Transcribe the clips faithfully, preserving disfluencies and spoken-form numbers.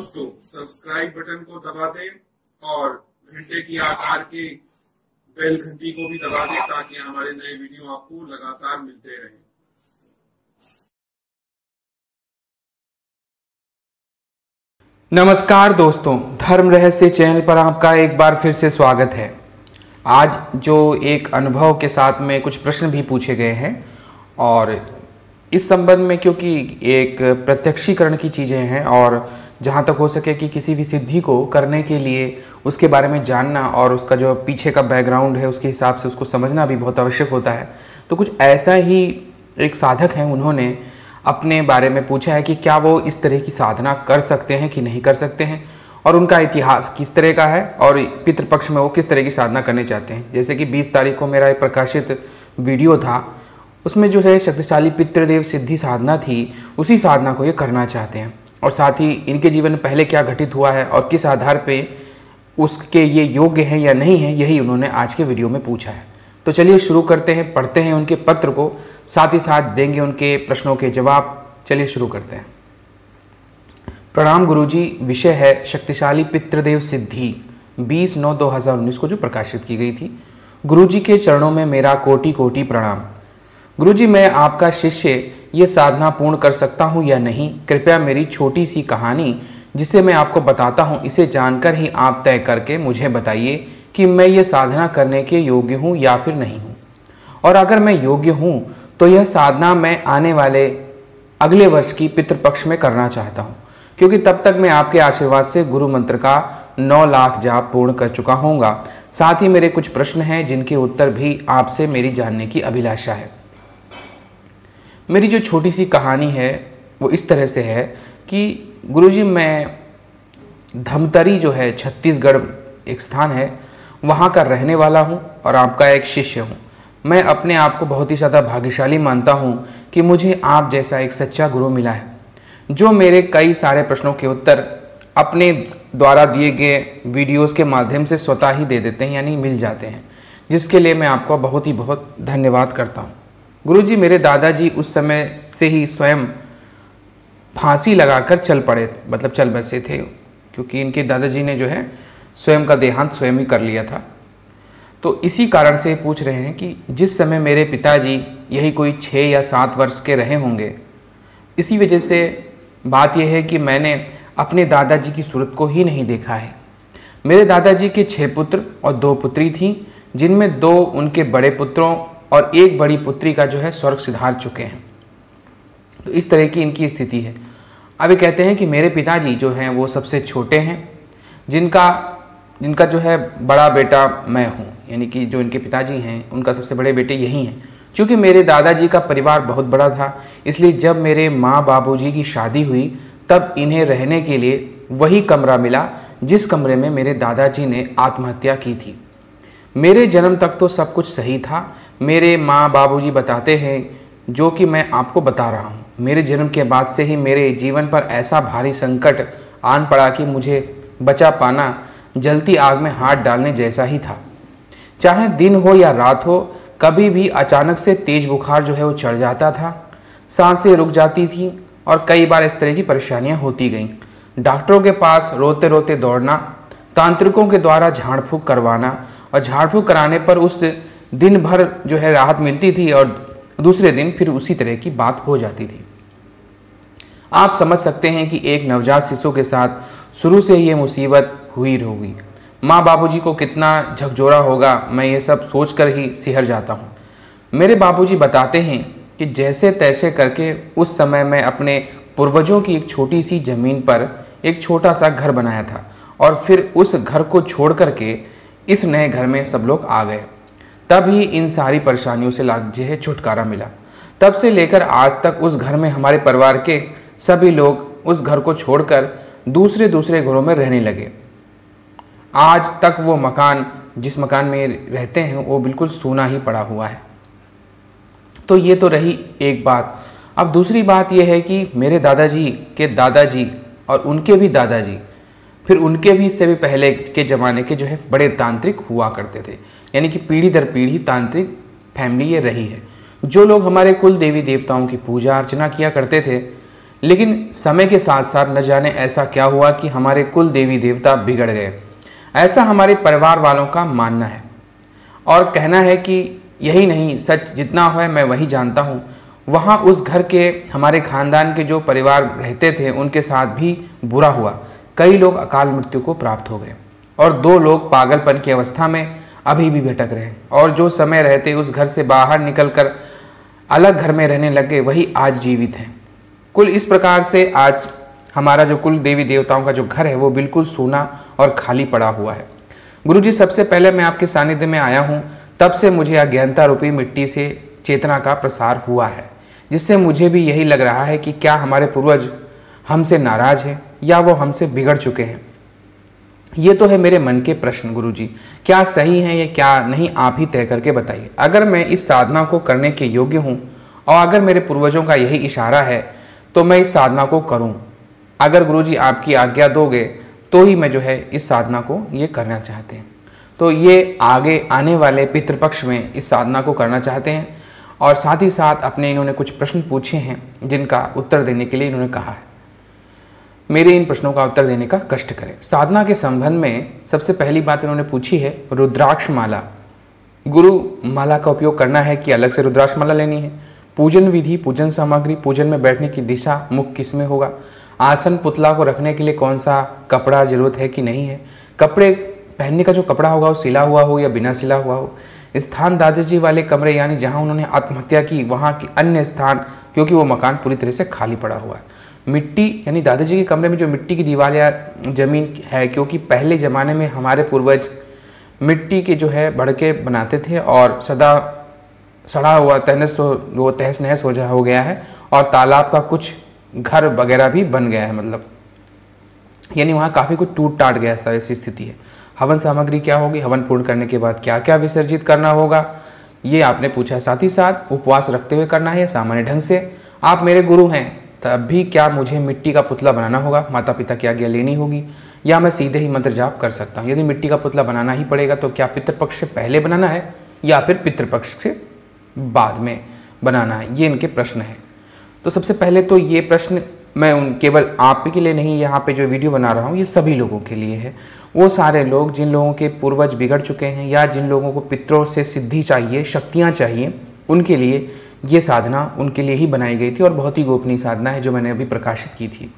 दोस्तों subscribe button को दबा दें और घंटे की आकार की बेल घंटी को भी दबा दें ताकि हमारे नए वीडियो आपको लगातार मिलते रहें। नमस्कार दोस्तों, धर्म रहस्य चैनल पर आपका एक बार फिर से स्वागत है। आज जो एक अनुभव के साथ में कुछ प्रश्न भी पूछे गए हैं और इस संबंध में, क्योंकि एक प्रत्यक्षीकरण की चीज़ें हैं और जहाँ तक हो सके कि किसी भी सिद्धि को करने के लिए उसके बारे में जानना और उसका जो पीछे का बैकग्राउंड है उसके हिसाब से उसको समझना भी बहुत आवश्यक होता है। तो कुछ ऐसा ही एक साधक हैं, उन्होंने अपने बारे में पूछा है कि क्या वो इस तरह की साधना कर सकते हैं कि नहीं कर सकते हैं और उनका इतिहास किस तरह का है और पितृपक्ष में वो किस तरह की साधना करने चाहते हैं। जैसे कि बीस तारीख को मेरा एक प्रकाशित वीडियो था, उसमें जो है शक्तिशाली पितृदेव सिद्धि साधना थी, उसी साधना को ये करना चाहते हैं और साथ ही इनके जीवन में पहले क्या घटित हुआ है और किस आधार पे उसके ये योग्य हैं या नहीं है, यही उन्होंने आज के वीडियो में पूछा है। तो चलिए शुरू करते हैं, पढ़ते हैं उनके पत्र को, साथ ही साथ देंगे उनके प्रश्नों के जवाब। चलिए शुरू करते हैं। प्रणाम गुरुजी, विषय है शक्तिशाली पितृदेव सिद्धि, बीस नौ दो हज़ार उन्नीस को जो प्रकाशित की गई थी। गुरुजी के चरणों में मेरा कोटि कोटि प्रणाम। गुरुजी, मैं आपका शिष्य ये साधना पूर्ण कर सकता हूँ या नहीं, कृपया मेरी छोटी सी कहानी जिसे मैं आपको बताता हूँ इसे जानकर ही आप तय करके मुझे बताइए कि मैं ये साधना करने के योग्य हूँ या फिर नहीं हूँ, और अगर मैं योग्य हूँ तो यह साधना मैं आने वाले अगले वर्ष की पितृपक्ष में करना चाहता हूँ, क्योंकि तब तक मैं आपके आशीर्वाद से गुरु मंत्र का नौ लाख जाप पूर्ण कर चुका होऊंगा। साथ ही मेरे कुछ प्रश्न हैं जिनके उत्तर भी आपसे मेरी जानने की अभिलाषा है। मेरी जो छोटी सी कहानी है वो इस तरह से है कि गुरुजी, मैं धमतरी जो है छत्तीसगढ़ एक स्थान है, वहाँ का रहने वाला हूँ और आपका एक शिष्य हूँ। मैं अपने आप को बहुत ही ज़्यादा भाग्यशाली मानता हूँ कि मुझे आप जैसा एक सच्चा गुरु मिला है जो मेरे कई सारे प्रश्नों के उत्तर अपने द्वारा दिए गए वीडियोस के माध्यम से स्वतः ही दे देते हैं, यानी मिल जाते हैं, जिसके लिए मैं आपका बहुत ही बहुत धन्यवाद करता हूँ। गुरुजी, मेरे दादाजी उस समय से ही स्वयं फांसी लगाकर चल पड़े, मतलब चल बसे थे, क्योंकि इनके दादाजी ने जो है स्वयं का देहांत स्वयं ही कर लिया था। तो इसी कारण से पूछ रहे हैं कि जिस समय मेरे पिताजी यही कोई छः या सात वर्ष के रहे होंगे, इसी वजह से बात यह है कि मैंने अपने दादाजी की सूरत को ही नहीं देखा है। मेरे दादाजी के छः पुत्र और दो पुत्री थीं, जिनमें दो उनके बड़े पुत्रों और एक बड़ी पुत्री का जो है स्वर्ग सिधार चुके हैं। तो इस तरह की इनकी स्थिति है। अभी कहते हैं कि मेरे पिताजी जो हैं वो सबसे छोटे हैं, जिनका जिनका जो है बड़ा बेटा मैं हूँ, यानी कि जो इनके पिताजी हैं उनका सबसे बड़े बेटे यही हैं। क्योंकि मेरे दादाजी का परिवार बहुत बड़ा था, इसलिए जब मेरे माँ बाबूजी की शादी हुई तब इन्हें रहने के लिए वही कमरा मिला जिस कमरे में मेरे दादाजी ने आत्महत्या की थी। मेरे जन्म तक तो सब कुछ सही था। मेरे माँ बाबूजी बताते हैं, जो कि मैं आपको बता रहा हूँ, मेरे जन्म के बाद से ही मेरे जीवन पर ऐसा भारी संकट आन पड़ा कि मुझे बचा पाना जलती आग में हाथ डालने जैसा ही था। चाहे दिन हो या रात हो, कभी भी अचानक से तेज बुखार जो है वो चढ़ जाता था, सांसें रुक जाती थी और कई बार इस तरह की परेशानियां होती गईं। डॉक्टरों के पास रोते रोते दौड़ना, तांत्रिकों के द्वारा झाड़ फूँक करवाना और झाड़ फूँक कराने पर उस दिन भर जो है राहत मिलती थी और दूसरे दिन फिर उसी तरह की बात हो जाती थी। आप समझ सकते हैं कि एक नवजात शिशु के साथ शुरू से ही ये मुसीबत हुई होगी। माँ बाबूजी को कितना झकझोरा होगा, मैं ये सब सोचकर ही सिहर जाता हूँ। मेरे बाबूजी बताते हैं कि जैसे तैसे करके उस समय मैं अपने पूर्वजों की एक छोटी सी जमीन पर एक छोटा सा घर बनाया था और फिर उस घर को छोड़ करके इस नए घर में सब लोग आ गए। तब ही इन सारी परेशानियों से जो है छुटकारा मिला। तब से लेकर आज तक उस घर में हमारे परिवार के सभी लोग उस घर को छोड़कर दूसरे दूसरे घरों में रहने लगे। आज तक वो मकान, जिस मकान में रहते हैं, वो बिल्कुल सूना ही पड़ा हुआ है। तो ये तो रही एक बात। अब दूसरी बात यह है कि मेरे दादाजी के दादाजी और उनके भी दादाजी, फिर उनके भी इससे भी पहले के ज़माने के जो है बड़े तांत्रिक हुआ करते थे, यानी कि पीढ़ी दर पीढ़ी तांत्रिक फैमिली ये रही है। जो लोग हमारे कुल देवी देवताओं की पूजा अर्चना किया करते थे, लेकिन समय के साथ साथ न जाने ऐसा क्या हुआ कि हमारे कुल देवी देवता बिगड़ गए। ऐसा हमारे परिवार वालों का मानना है और कहना है कि यही नहीं, सच जितना है मैं वही जानता हूँ। वहाँ उस घर के हमारे खानदान के जो परिवार रहते थे उनके साथ भी बुरा हुआ। कई लोग अकाल मृत्यु को प्राप्त हो गए और दो लोग पागलपन की अवस्था में अभी भी भटक रहे हैं, और जो समय रहते उस घर से बाहर निकलकर अलग घर में रहने लगे वही आज जीवित हैं। कुल इस प्रकार से आज हमारा जो कुल देवी देवताओं का जो घर है वो बिल्कुल सूना और खाली पड़ा हुआ है। गुरुजी, सबसे पहले मैं आपके सानिध्य में आया हूँ, तब से मुझे अज्ञानता रूपी मिट्टी से चेतना का प्रसार हुआ है, जिससे मुझे भी यही लग रहा है कि क्या हमारे पूर्वज हमसे नाराज हैं या वो हमसे बिगड़ चुके हैं। ये तो है मेरे मन के प्रश्न गुरुजी, क्या सही है या क्या नहीं आप ही तय करके बताइए। अगर मैं इस साधना को करने के योग्य हूँ और अगर मेरे पूर्वजों का यही इशारा है तो मैं इस साधना को करूँ। अगर गुरुजी आपकी आज्ञा दोगे तो ही मैं जो है इस साधना को ये करना चाहते हैं। तो ये आगे आने वाले पितृपक्ष में इस साधना को करना चाहते हैं और साथ ही साथ अपने इन्होंने कुछ प्रश्न पूछे हैं जिनका उत्तर देने के लिए इन्होंने कहा है। मेरे इन प्रश्नों का उत्तर देने का कष्ट करें। साधना के संबंध में सबसे पहली बात इन्होंने पूछी है रुद्राक्ष माला। गुरु माला का उपयोग करना है कि अलग से रुद्राक्ष माला लेनी है? पूजन विधि, पूजन सामग्री, पूजन में बैठने की दिशा, मुख किस में होगा, आसन पुतला को रखने के लिए कौन सा कपड़ा जरूरत है कि नहीं है, कपड़े पहनने का जो कपड़ा होगा वो सिला हुआ हो या बिना सिला हुआ हो, स्थान दादाजी वाले कमरे यानी जहाँ उन्होंने आत्महत्या की वहाँ की अन्य स्थान, क्योंकि वो मकान पूरी तरह से खाली पड़ा हुआ है। मिट्टी यानी दादाजी के कमरे में जो मिट्टी की दीवार या जमीन है, क्योंकि पहले ज़माने में हमारे पूर्वज मिट्टी के जो है बड़के बनाते थे और सदा सड़ा हुआ तहस वो तहस नहस हो जा हो गया है और तालाब का कुछ घर वगैरह भी बन गया है, मतलब यानी वहाँ काफ़ी कुछ टूट टाट गया ऐसी स्थिति है। हवन सामग्री क्या होगी, हवन पूर्ण करने के बाद क्या क्या विसर्जित करना होगा, ये आपने पूछा है। साथ ही साथ उपवास रखते हुए करना है या सामान्य ढंग से। आप मेरे गुरु हैं तब भी क्या मुझे मिट्टी का पुतला बनाना होगा, माता पिता की आज्ञा लेनी होगी, या मैं सीधे ही मंत्र जाप कर सकता हूँ? यदि मिट्टी का पुतला बनाना ही पड़ेगा तो क्या पितृपक्ष से पहले बनाना है या फिर पितृपक्ष से बाद में बनाना है? ये इनके प्रश्न हैं। तो सबसे पहले तो ये प्रश्न मैं उन केवल आप के लिए नहीं, यहाँ पे जो वीडियो बना रहा हूँ ये सभी लोगों के लिए है। वो सारे लोग जिन लोगों के पूर्वज बिगड़ चुके हैं या जिन लोगों को पितरों से सिद्धि चाहिए, शक्तियाँ चाहिए, उनके लिए ये साधना उनके लिए ही बनाई गई थी और बहुत ही गोपनीय साधना है जो मैंने अभी प्रकाशित की थी।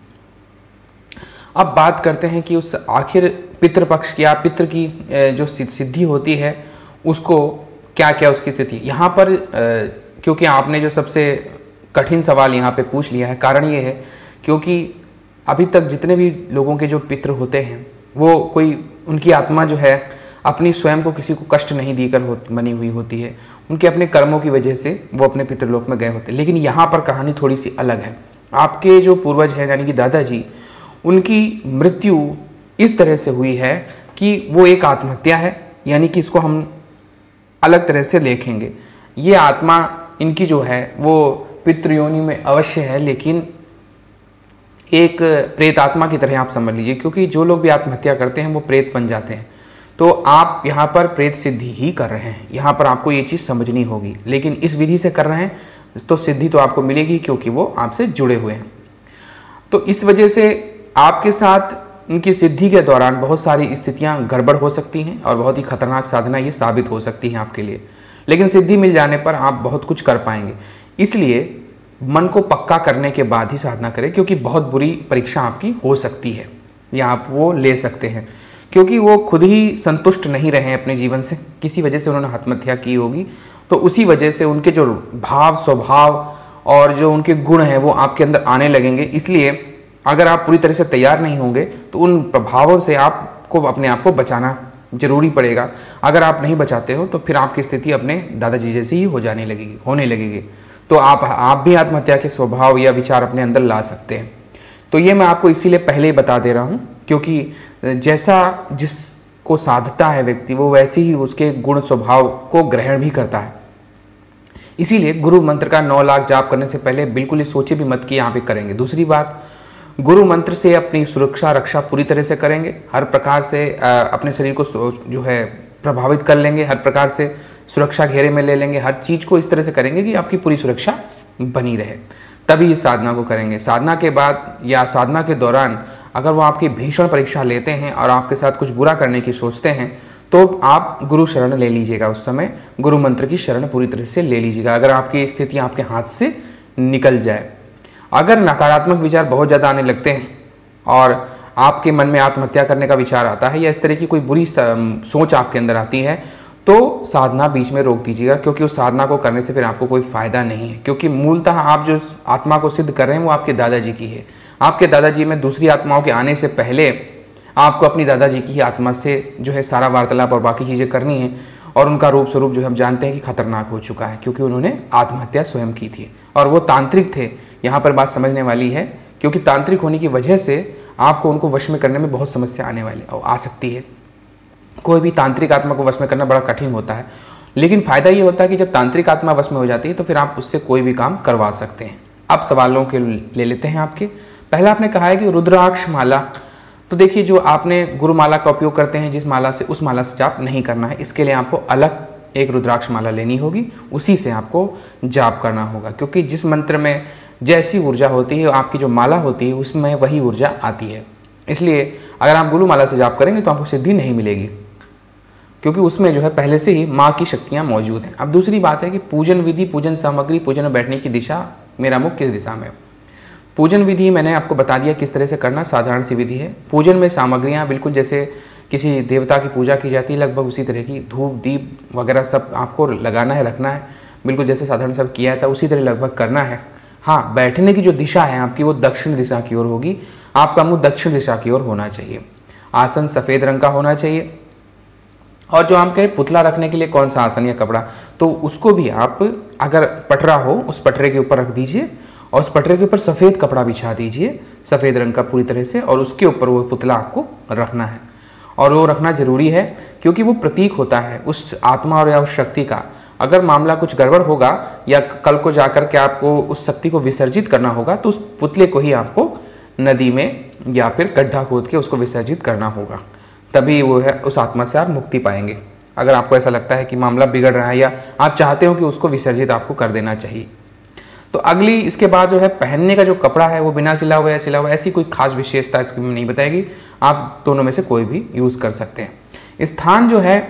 अब बात करते हैं कि उस आखिर पितृपक्ष या पितृ की जो सिद्धि होती है उसको क्या क्या उसकी स्थिति। यहाँ पर क्योंकि आपने जो सबसे कठिन सवाल यहाँ पे पूछ लिया है, कारण ये है क्योंकि अभी तक जितने भी लोगों के जो पितृ होते हैं वो कोई उनकी आत्मा जो है अपनी स्वयं को किसी को कष्ट नहीं देकर हो, बनी हुई होती है। उनके अपने कर्मों की वजह से वो अपने पितृलोक में गए होते हैं। लेकिन यहाँ पर कहानी थोड़ी सी अलग है। आपके जो पूर्वज हैं यानी कि दादाजी, उनकी मृत्यु इस तरह से हुई है कि वो एक आत्महत्या है, यानी कि इसको हम अलग तरह से देखेंगे। ये आत्मा इनकी जो है वो पितृयोनि में अवश्य है, लेकिन एक प्रेत आत्मा की तरह आप समझ लीजिए, क्योंकि जो लोग भी आत्महत्या करते हैं वो प्रेत बन जाते हैं। तो आप यहाँ पर प्रेत सिद्धि ही कर रहे हैं, यहाँ पर आपको ये चीज़ समझनी होगी। लेकिन इस विधि से कर रहे हैं तो सिद्धि तो आपको मिलेगी क्योंकि वो आपसे जुड़े हुए हैं। तो इस वजह से आपके साथ उनकी सिद्धि के दौरान बहुत सारी स्थितियाँ गड़बड़ हो सकती हैं और बहुत ही खतरनाक साधना ये साबित हो सकती हैं आपके लिए। लेकिन सिद्धि मिल जाने पर आप बहुत कुछ कर पाएंगे। इसलिए मन को पक्का करने के बाद ही साधना करें, क्योंकि बहुत बुरी परीक्षा आपकी हो सकती है या आप वो ले सकते हैं। क्योंकि वो खुद ही संतुष्ट नहीं रहे हैं अपने जीवन से, किसी वजह से उन्होंने आत्महत्या की होगी, तो उसी वजह से उनके जो भाव स्वभाव और जो उनके गुण हैं वो आपके अंदर आने लगेंगे। इसलिए अगर आप पूरी तरह से तैयार नहीं होंगे तो उन प्रभावों से आपको अपने आप को बचाना जरूरी पड़ेगा। अगर आप नहीं बचाते हो तो फिर आपकी स्थिति अपने दादाजी जैसी ही हो जाने लगेगी होने लगेगी तो आप आप भी आत्महत्या के स्वभाव या विचार अपने अंदर ला सकते हैं। तो ये मैं आपको इसीलिए पहले ही बता दे रहा हूँ, क्योंकि जैसा जिसको साधता है व्यक्ति वो वैसे ही उसके गुण स्वभाव को ग्रहण भी करता है। इसीलिए गुरु मंत्र का नौ लाख जाप करने से पहले बिल्कुल ही सोचे भी मत कि यहाँ पे करेंगे। दूसरी बात, गुरु मंत्र से अपनी सुरक्षा रक्षा पूरी तरह से करेंगे, हर प्रकार से अपने शरीर को जो है प्रभावित कर लेंगे, हर प्रकार से सुरक्षा घेरे में ले लेंगे, हर चीज़ को इस तरह से करेंगे कि आपकी पूरी सुरक्षा बनी रहे। तभी इस साधना को करेंगे। साधना के बाद या साधना के दौरान अगर वो आपकी भीषण परीक्षा लेते हैं और आपके साथ कुछ बुरा करने की सोचते हैं तो आप गुरु शरण ले लीजिएगा। उस समय गुरु मंत्र की शरण पूरी तरह से ले लीजिएगा अगर आपकी स्थिति आपके हाथ से निकल जाए। अगर नकारात्मक विचार बहुत ज़्यादा आने लगते हैं और आपके मन में आत्महत्या करने का विचार आता है या इस तरह की कोई बुरी सोच आपके अंदर आती है तो साधना बीच में रोक दीजिएगा, क्योंकि उस साधना को करने से फिर आपको कोई फायदा नहीं है। क्योंकि मूलतः आप जो आत्मा को सिद्ध कर रहे हैं वो आपके दादाजी की है। आपके दादाजी में दूसरी आत्माओं के आने से पहले आपको अपनी दादाजी की ही आत्मा से जो है सारा वार्तालाप और बाकी चीज़ें करनी है। और उनका रूप स्वरूप जो हम जानते हैं कि खतरनाक हो चुका है, क्योंकि उन्होंने आत्महत्या स्वयं की थी और वो तांत्रिक थे। यहाँ पर बात समझने वाली है, क्योंकि तांत्रिक होने की वजह से आपको उनको वश में करने में बहुत समस्या आने वाली और आ सकती है। कोई भी तांत्रिक आत्मा को वश में करना बड़ा कठिन होता है, लेकिन फायदा ये होता है कि जब तांत्रिक आत्मा वश में हो जाती है तो फिर आप उससे कोई भी काम करवा सकते हैं। अब सवालों के ले लेते हैं आपके। पहला आपने कहा है कि रुद्राक्ष माला, तो देखिए जो आपने गुरु माला का उपयोग करते हैं जिस माला से, उस माला से जाप नहीं करना है। इसके लिए आपको अलग एक रुद्राक्ष माला लेनी होगी, उसी से आपको जाप करना होगा। क्योंकि जिस मंत्र में जैसी ऊर्जा होती है आपकी जो माला होती है उसमें वही ऊर्जा आती है। इसलिए अगर आप गुरु माला से जाप करेंगे तो आपको सिद्धि नहीं मिलेगी, क्योंकि उसमें जो है पहले से ही माँ की शक्तियाँ मौजूद हैं। अब दूसरी बात है कि पूजन विधि, पूजन सामग्री, पूजन में बैठने की दिशा, मेरा मुख किस दिशा में। पूजन विधि मैंने आपको बता दिया किस तरह से करना, साधारण सी विधि है। पूजन में सामग्रियाँ बिल्कुल जैसे किसी देवता की पूजा की जाती है लगभग उसी तरह की, धूप दीप वगैरह सब आपको लगाना है, रखना है, बिल्कुल जैसे साधारण सब किया था उसी तरह लगभग करना है। हाँ, बैठने की जो दिशा है आपकी वो दक्षिण दिशा की ओर होगी। आपका मुंह दक्षिण दिशा की ओर होना चाहिए। आसन सफ़ेद रंग का होना चाहिए। और जो हम कहें पुतला रखने के लिए कौन सा आसन या कपड़ा, तो उसको भी आप अगर पटरा हो उस पटरे के ऊपर रख दीजिए और उस पटरे के ऊपर सफ़ेद कपड़ा बिछा दीजिए सफ़ेद रंग का पूरी तरह से, और उसके ऊपर वो पुतला आपको रखना है। और वो रखना जरूरी है क्योंकि वो प्रतीक होता है उस आत्मा और या उस शक्ति का। अगर मामला कुछ गड़बड़ होगा या कल को जाकर के आपको उस शक्ति को विसर्जित करना होगा तो उस पुतले को ही आपको नदी में या फिर गड्ढा खोद के उसको विसर्जित करना होगा, तभी वो है उस आत्मा से आप मुक्ति पाएंगे। अगर आपको ऐसा लगता है कि मामला बिगड़ रहा है या आप चाहते हो कि उसको विसर्जित आपको कर देना चाहिए। तो अगली इसके बाद जो है पहनने का जो कपड़ा है वो बिना सिला हुआ या सिला हुआ, ऐसी कोई खास विशेषता इसकी नहीं बताएगी, आप दोनों में से कोई भी यूज़ कर सकते हैं। स्थान जो है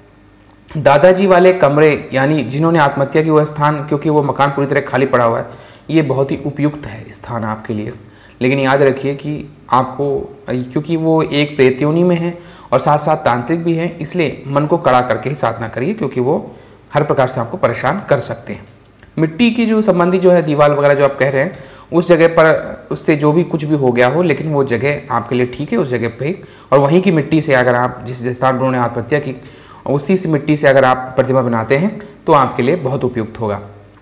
दादाजी वाले कमरे, यानी जिन्होंने आत्महत्या की वह स्थान, क्योंकि वो मकान पूरी तरह खाली पड़ा हुआ है, ये बहुत ही उपयुक्त है स्थान आपके लिए। लेकिन याद रखिए कि आपको, क्योंकि वो एक प्रेतयोनि में है और साथ साथ तांत्रिक भी है, इसलिए मन को कड़ा करके ही साधना करिए, क्योंकि वो हर प्रकार से आपको परेशान कर सकते हैं। मिट्टी की जो संबंधी जो है दीवार वगैरह जो आप कह रहे हैं उस जगह पर, उससे जो भी कुछ भी हो गया हो, लेकिन वो जगह आपके लिए ठीक है, उस जगह पे, और वहीं की मिट्टी से अगर आप जिस स्थान पर उन्होंने आत्महत्या की उसी से मिट्टी से अगर आप प्रतिमा बनाते हैं तो आपके लिए बहुत उपयुक्त होगा।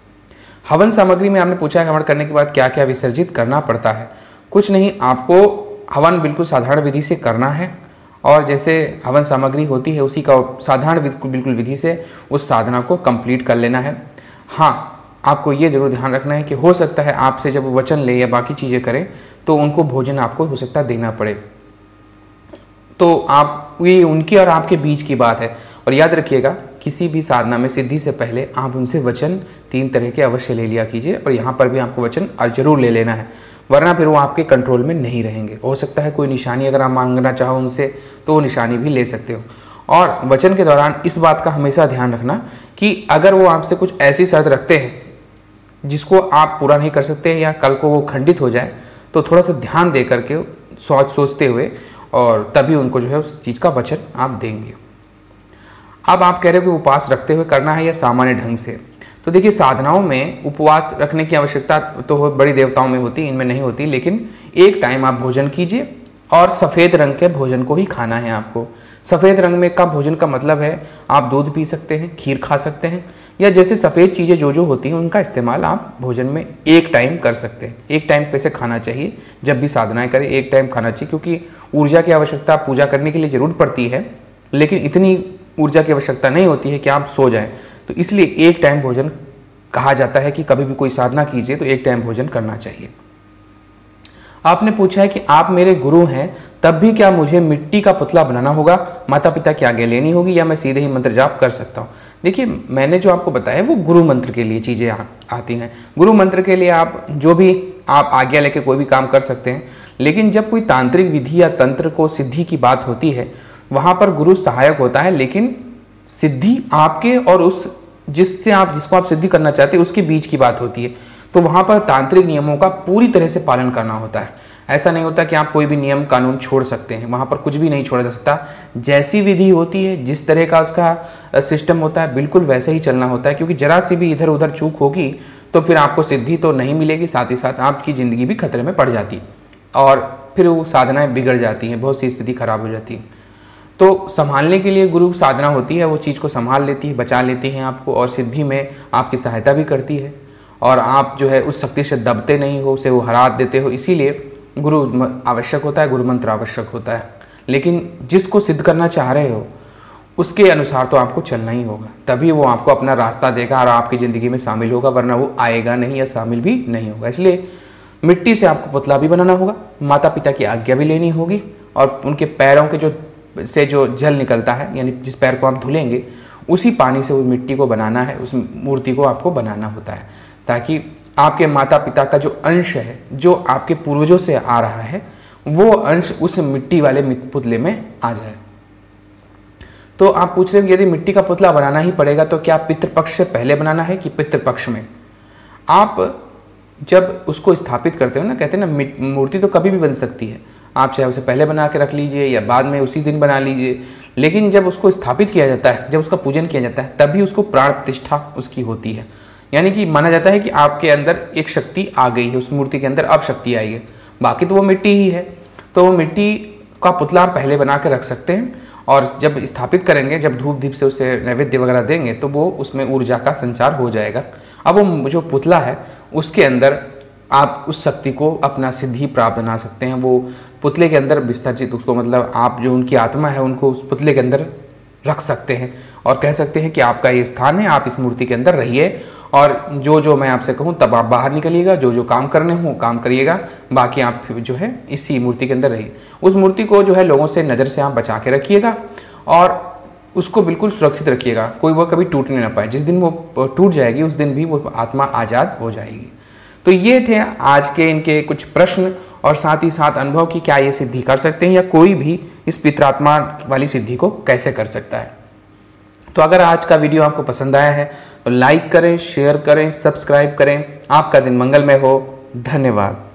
हवन सामग्री में आपने पूछा है हवन करने के बाद क्या क्या विसर्जित करना पड़ता है। कुछ नहीं, आपको हवन बिल्कुल साधारण विधि से करना है और जैसे हवन सामग्री होती है उसी का साधारण बिल्कुल विधि से उस साधना को कंप्लीट कर लेना है। हाँ, आपको ये जरूर ध्यान रखना है कि हो सकता है आपसे जब वचन ले या बाकी चीज़ें करें तो उनको भोजन आपको हो सकता है देना पड़े, तो आप, ये उनकी और आपके बीच की बात है। और याद रखिएगा किसी भी साधना में सिद्धि से पहले आप उनसे वचन तीन तरह के अवश्य ले लिया कीजिए, और यहाँ पर भी आपको वचन जरूर ले लेना है, वरना फिर वो आपके कंट्रोल में नहीं रहेंगे। हो सकता है कोई निशानी अगर आप मांगना चाहो उनसे तो वो निशानी भी ले सकते हो। और वचन के दौरान इस बात का हमेशा ध्यान रखना कि अगर वो आपसे कुछ ऐसी शर्त रखते हैं जिसको आप पूरा नहीं कर सकते या कल को वो खंडित हो जाए, तो थोड़ा सा ध्यान दे करके सोच सोचते हुए और तभी उनको जो है उस चीज़ का वचन आप देंगे। अब आप कह रहे हो कि उपवास रखते हुए करना है या सामान्य ढंग से, तो देखिए साधनाओं में उपवास रखने की आवश्यकता तो बड़ी देवताओं में होती, इनमें नहीं होती, लेकिन एक टाइम आप भोजन कीजिए और सफ़ेद रंग के भोजन को ही खाना है आपको। सफ़ेद रंग में का भोजन का मतलब है आप दूध पी सकते हैं, खीर खा सकते हैं, या जैसे सफ़ेद चीज़ें जो जो होती हैं उनका इस्तेमाल आप भोजन में एक टाइम कर सकते हैं। एक टाइम वैसे खाना चाहिए, जब भी साधनाएं करें एक टाइम खाना चाहिए, क्योंकि ऊर्जा की आवश्यकता पूजा करने के लिए ज़रूर पड़ती है, लेकिन इतनी ऊर्जा की आवश्यकता नहीं होती है कि आप सो जाएं। तो इसलिए एक टाइम भोजन कहा जाता है कि कभी भी कोई साधना कीजिए तो एक टाइम भोजन करना चाहिए। आपने पूछा है कि आप मेरे गुरु हैं, तब भी क्या मुझे मिट्टी का पुतला बनाना होगा, माता पिता की आज्ञा लेनी होगी, या मैं सीधे ही मंत्र जाप कर सकता हूँ? देखिए, मैंने जो आपको बताया वो गुरु मंत्र के लिए चीज़ें आ, आती हैं। गुरु मंत्र के लिए आप जो भी आप आज्ञा लेके कोई भी काम कर सकते हैं, लेकिन जब कोई तांत्रिक विधि या तंत्र को सिद्धि की बात होती है, वहाँ पर गुरु सहायक होता है, लेकिन सिद्धि आपके और उस जिससे आप जिसको आप सिद्धि करना चाहते हैं उसके बीच की बात होती है। तो वहाँ पर तांत्रिक नियमों का पूरी तरह से पालन करना होता है। ऐसा नहीं होता कि आप कोई भी नियम कानून छोड़ सकते हैं, वहाँ पर कुछ भी नहीं छोड़ा जा सकता। जैसी विधि होती है, जिस तरह का उसका सिस्टम होता है, बिल्कुल वैसे ही चलना होता है, क्योंकि जरा सी भी इधर उधर चूक होगी तो फिर आपको सिद्धि तो नहीं मिलेगी, साथ ही साथ आपकी ज़िंदगी भी खतरे में पड़ जाती है और फिर वो साधनाएँ बिगड़ जाती हैं, बहुत सी स्थिति खराब हो जाती है। तो संभालने के लिए गुरु साधना होती है, वो चीज़ को संभाल लेती है, बचा लेती है आपको, और सिद्धि में आपकी सहायता भी करती है, और आप जो है उस शक्ति से दबते नहीं हो, उसे वो हरा देते हो। इसीलिए गुरु आवश्यक होता है, गुरु मंत्र आवश्यक होता है। लेकिन जिसको सिद्ध करना चाह रहे हो उसके अनुसार तो आपको चलना ही होगा, तभी वो आपको अपना रास्ता देगा और आपकी ज़िंदगी में शामिल होगा, वरना वो आएगा नहीं या शामिल भी नहीं होगा। इसलिए मिट्टी से आपको पुतला भी बनाना होगा, माता पिता की आज्ञा भी लेनी होगी, और उनके पैरों के जो से जो जल निकलता है, यानी जिस पैर को आप धुलेंगे उसी पानी से उस मिट्टी को बनाना है, उस मूर्ति को आपको बनाना होता है, ताकि आपके माता पिता का जो अंश है, जो आपके पूर्वजों से आ रहा है, वो अंश उस मिट्टी वाले पुतले में आ जाए। तो आप पूछ रहे हैं यदि मिट्टी का पुतला बनाना ही पड़ेगा तो क्या पितृपक्ष से पहले बनाना है कि पितृपक्ष में? आप जब उसको स्थापित करते हो ना, कहते हैं ना मूर्ति तो कभी भी बन सकती है, आप चाहे उसे पहले बना के रख लीजिए या बाद में उसी दिन बना लीजिए, लेकिन जब उसको स्थापित किया जाता है, जब उसका पूजन किया जाता है, तभी उसको प्राण प्रतिष्ठा उसकी होती है। यानी कि माना जाता है कि आपके अंदर एक शक्ति आ गई है, उस मूर्ति के अंदर अब शक्ति आई है, बाकी तो वो मिट्टी ही है। तो वो मिट्टी का पुतला आप पहले बना के रख सकते हैं, और जब स्थापित करेंगे, जब धूप दीप से उसे नैवेद्य वगैरह देंगे, तो वो उसमें ऊर्जा का संचार हो जाएगा। अब वो जो पुतला है उसके अंदर आप उस शक्ति को अपना सिद्धि प्राप्त बना सकते हैं। वो पुतले के अंदर विसर्जित, उसको मतलब आप जो उनकी आत्मा है उनको उस पुतले के अंदर रख सकते हैं, और कह सकते हैं कि आपका ये स्थान है, आप इस मूर्ति के अंदर रहिए, और जो जो मैं आपसे कहूँ तब आप बाहर निकलिएगा, जो जो काम करने हो काम करिएगा, बाकी आप जो है इसी मूर्ति के अंदर रहिए। उस मूर्ति को जो है लोगों से नज़र से आप बचा के रखिएगा, और उसको बिल्कुल सुरक्षित रखिएगा, कोई वो कभी टूटने ना पाए। जिस दिन वो टूट जाएगी उस दिन भी वो आत्मा आज़ाद हो जाएगी। तो ये थे आज के इनके कुछ प्रश्न, और साथ ही साथ अनुभव की क्या ये सिद्धि कर सकते हैं, या कोई भी इस पितरात्मा वाली सिद्धि को कैसे कर सकता है। तो अगर आज का वीडियो आपको पसंद आया है तो लाइक करें, शेयर करें, सब्सक्राइब करें। आपका दिन मंगलमय हो। धन्यवाद।